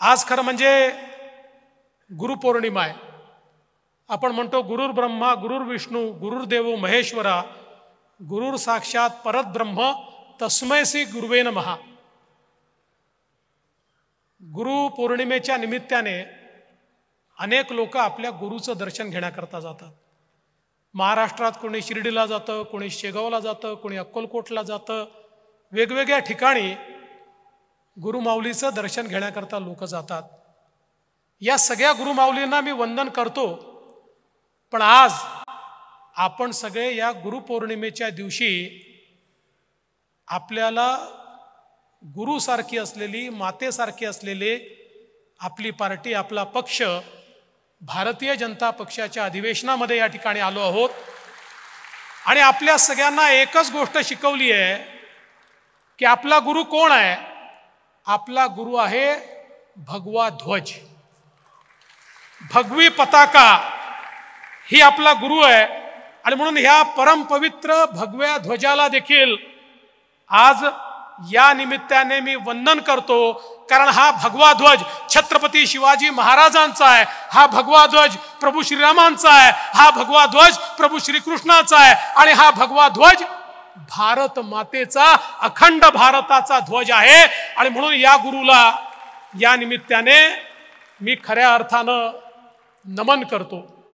आज खरं म्हणजे गुरुपौर्णिमा आहे। आपण म्हणतो गुरुर ब्रह्मा गुरुर विष्णू गुरुर्देव महेश्वरा गुरुर साक्षात परब्रह्म तस्मै श्री गुरुवे नमः। गुरु पौर्णिमेच्या निमित्ताने अनेक लोक आपल्या गुरुचं दर्शन घेण्याकरता जातात। महाराष्ट्रात कोणी शिर्डीला जातं, कोणी शेगावला जातं, कोणी अक्कलकोटला जातं। वेगवेगळ्या ठिकाणी गुरुमाऊलीचं दर्शन घेण्याकरता लोक जातात। या सगळ्या गुरुमाऊलींना मी वंदन करतो। पण आज आपण सगळे या गुरुपौर्णिमेच्या दिवशी आपल्याला गुरुसारखी असलेली मातेसारखी असलेले आपली पार्टी आपला पक्ष भारतीय जनता पक्षाच्या अधिवेशनामध्ये या ठिकाणी आलो आहोत। आणि आपल्या सगळ्यांना एकच गोष्ट शिकवली आहे की आपला गुरु कोण आहे। आपला गुरु आहे भगवा ध्वज, भगवी पताका ही आपला गुरु आहे। आणि म्हणून ह्या परमपवित्र भगव्या ध्वजाला देखील आज या निमित्ताने मी वंदन करतो। कारण हा भगवा ध्वज छत्रपती शिवाजी महाराजांचा आहे, हा भगवा ध्वज प्रभू श्रीरामांचा आहे, हा भगवा ध्वज प्रभू श्रीकृष्णाचा आहे आणि हा भगवा ध्वज भारत मातेचा अखंड भारताचा ध्वज आहे। आणि म्हणून या गुरुला या निमित्ताने मी खऱ्या अर्थानं नमन करतो।